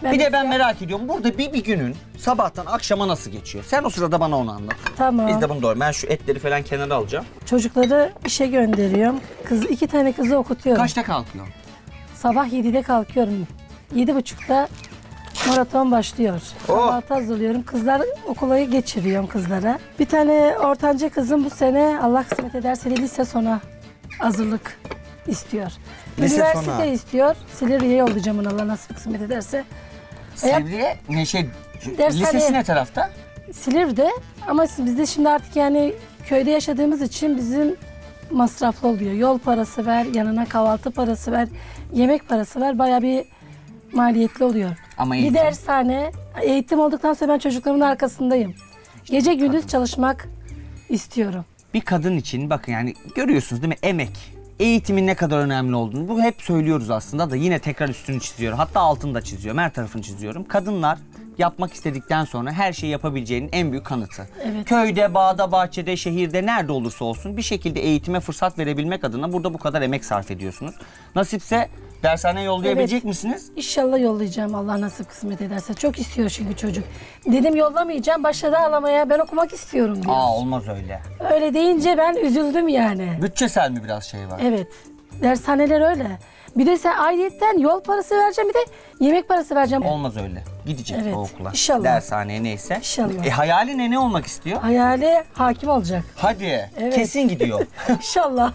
Bir de ben merak ediyorum. Burada bir günün sabahtan akşama nasıl geçiyor? Sen o sırada bana onu anlat. Tamam. Biz de bunu doğru. Ben şu etleri falan kenara alacağım. Çocukları işe gönderiyorum. 2 tane kızı okutuyorum. Kaçta kalkıyorsun? Sabah 7'de kalkıyorum. 7.30'da maraton başlıyor. Kahvaltı hazırlıyorum. Kızlar okula geçiriyorum kızlara. Bir tane ortanca kızım bu sene Allah kısmet ederse lise sona hazırlık istiyor. Lise Üniversite sona. istiyor. Silivri'ye yollayacağım onu Allah nasip kısmet ederse. Silivri'ye ne şey? Dershane- Lisesi ne tarafta? Silivri'de ama bizde şimdi artık yani köyde yaşadığımız için bizim masraflı oluyor. Yol parası ver, yanına kahvaltı parası ver, yemek parası ver. Bayağı bir maliyetli oluyor. Ama Bir eğitim. dershane, eğitim olduktan sonra ben çocuklarımın arkasındayım. Gece gündüz çalışmak istiyorum. Bir kadın için bakın yani görüyorsunuz değil mi? Emek. Eğitimin ne kadar önemli olduğunu bu hep söylüyoruz aslında da yine tekrar üstünü çiziyorum. Hatta altını da çiziyorum. Her tarafını çiziyorum. Kadınlar yapmak istedikten sonra her şeyi yapabileceğinin en büyük kanıtı. Evet. Köyde, bağda, bahçede, şehirde nerede olursa olsun bir şekilde eğitime fırsat verebilmek adına burada bu kadar emek sarf ediyorsunuz. Nasipse dershaneye yollayabilecek misiniz? İnşallah yollayacağım Allah nasip kısmet ederse. Çok istiyor çünkü çocuk. Dedim yollamayacağım, başladı ağlamaya. Ben okumak istiyorum diyor. Olmaz öyle. Öyle deyince ben üzüldüm yani. Bütçesel mi biraz şey var? Evet. Dershaneler öyle. Bir de sen ailetten yol parası vereceğim, bir de yemek parası vereceğim. Olmaz öyle. Gidecek Evet, o okula. inşallah. Dershaneye neyse. İnşallah. Hayali ne olmak istiyor? Hayali hakim olacak. Hadi. Evet. Kesin gidiyor. İnşallah.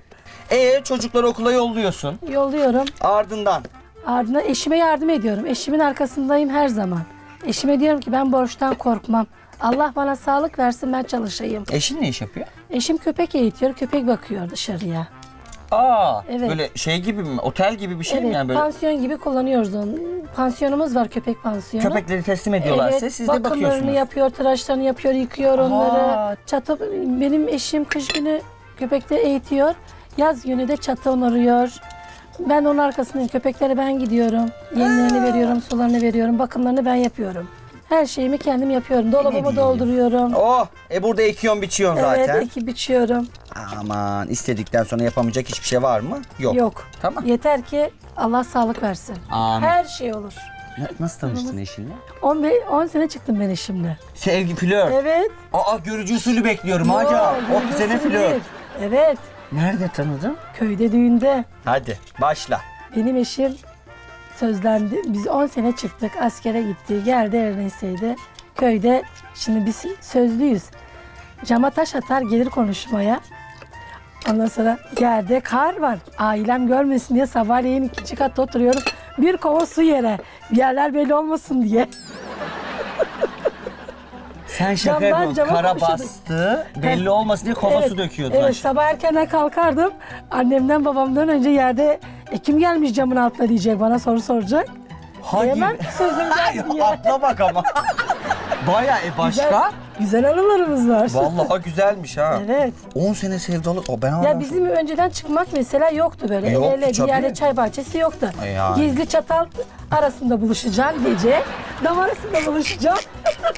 Çocukları okula yolluyorsun. Yolluyorum. Ardından Ardından eşime yardım ediyorum. Eşimin arkasındayım her zaman. Eşime diyorum ki ben borçtan korkmam. Allah bana sağlık versin, ben çalışayım. eşin ne iş yapıyor? Eşim köpek eğitiyor, köpek bakıyor dışarıya. Evet. Böyle şey gibi mi? Otel gibi bir şey mi Evet, yani böyle? pansiyon gibi kullanıyoruz onu. Pansiyonumuz var, köpek pansiyonu. Köpekleri teslim ediyorlar size, siz de bakımlarını bakıyorsunuz. yapıyor, tıraşlarını yapıyor, yıkıyor onları. Çatı, benim eşim kış günü köpekte eğitiyor, yaz günü de çatı onarıyor. Ben onun arkasındayım, köpeklere ben gidiyorum. Yemlerini veriyorum, sularını veriyorum, bakımlarını ben yapıyorum. Her şeyimi kendim yapıyorum. Dolabımı diyeyim? dolduruyorum. Burada ekiyorsun, biçiyorsun Evet, zaten. ekip biçiyorum. Aman, istedikten sonra yapamayacak hiçbir şey var mı? Yok. Tamam. Yeter ki Allah sağlık versin. Amin. Her şey olur. Nasıl tanıştın eşinle? 10 sene çıktım ben eşimle. Sevgi, flört. Evet. Görücü usulü bekliyorum hacı. 10 sene flört. Evet. Nerede tanıdın? Köyde düğünde. Hadi başla. Benim eşim sözlendi. Biz 10 sene çıktık. Askere gitti. Geldi Erneseydi. Köyde şimdi biz sözlüyüz. Cama taş atar gelir konuşmaya. Ondan sonra yerde kar var. Ailem görmesin diye sabahleyin 2. katta oturuyorum. Bir kova su yere. Yerler belli olmasın diye. Sen şaka Camdan yapıyorsun. cama Kara konuşuyorduk. bastı, belli olmasın diye kova su döküyordun Evet, aşağı. sabah erkenden kalkardım. Annemden babamdan önce yerde kim gelmiş camın altına diyecek, bana soru soracak. Hadi. Hemen sözümden diye. Atla bak ama. Baya başka? Güzel anılarımız var. Vallahi güzelmiş ha. Evet. 10 sene sevdalık. Ben Ya bizim önceden çıkmak mesela yoktu böyle. Yoktu El ele, bir tabii. yerde çay bahçesi yoktu. Yani. Gizli çatal arasında buluşacaksın gece. Dam arasında buluşacaksın.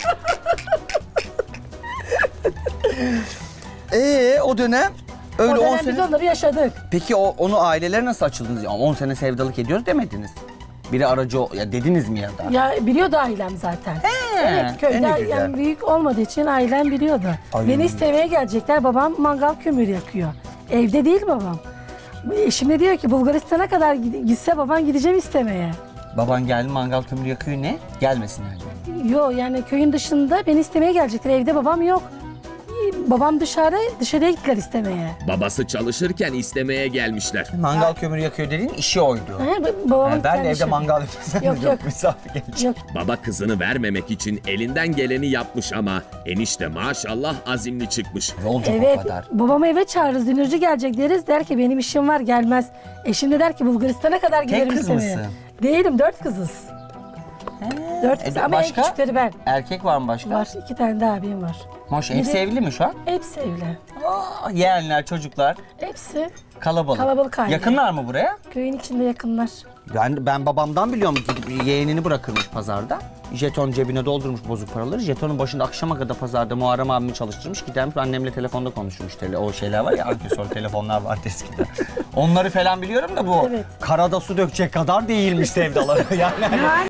O dönem öyle O 10 dönem sene. biz onları yaşadık. Peki onu aileler nasıl açıldınız? 10 sene sevdalık ediyoruz demediniz. Biri aracı ya dediniz mi ya da? Ya biliyordu ailem zaten. Evet, ne köyde güzel. yani büyük olmadığı için ailem biliyordu. Ay. Beni istemeye gelecekler. Babam mangal kömürü yakıyor. Evde değil babam. Eşim de diyor ki Bulgaristan'a kadar gitse baban gideceğim istemeye. Baban geldi mangal kömürü yakıyor, ne? Gelmesin yani. Yok yani köyün dışında beni istemeye gelecekler. Evde babam yok. Babam dışarıya gittiler istemeye. Babası çalışırken istemeye gelmişler. Mangal kömürü yakıyor dediğin işi oydu. Babamın Ben de kendi evde işi. mangal yapıyorsam Yok. misafir gelecek. Yok. Baba kızını vermemek için elinden geleni yapmış ama enişte maşallah azimli çıkmış. Ne olacak Evet, o kadar? babamı eve çağırırız, dünürcü gelecek deriz. Der ki benim işim var, gelmez. Eşim de der ki Bulgaristan'a kadar giderim kız istemeye. mısın? Değilim, 4 kızız. 4 kız ama başka? en küçükleri ben. Erkek var mı başka? Var, 2 tane de abim var. Hepsi evli mi şu an? Hepsi evli. Yeğenler, çocuklar. Hepsi Kalabalık. Kalabalık aile. Yakınlar mı buraya? köyün içinde yakınlar. Ben babamdan biliyorum, gidip yeğenini bırakırmış pazarda. Jeton cebine doldurmuş bozuk paraları. Jetonun başında akşama kadar pazarda Muharrem abimi çalıştırmış. Gidermiş annemle telefonda konuşmuş. O şeyler var ya, ankesör telefonlar vardı eskiden. Onları falan biliyorum da bu Evet. karada su dökecek kadar değilmiş sevdaları. Yani